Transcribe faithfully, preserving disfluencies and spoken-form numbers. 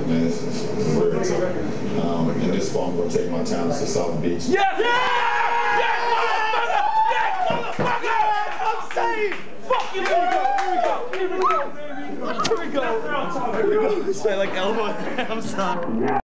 man. It's, it's, it's weird. So, um, and this fall, I'm going to take my talents to South Beach. Yes! Yes! Yes, motherfucker! Yes, motherfucker! I'm saying! Fuck you! Here we go! Here we go! Here we go, baby! Here we go! Here we go! Say like elbow. I'm sorry.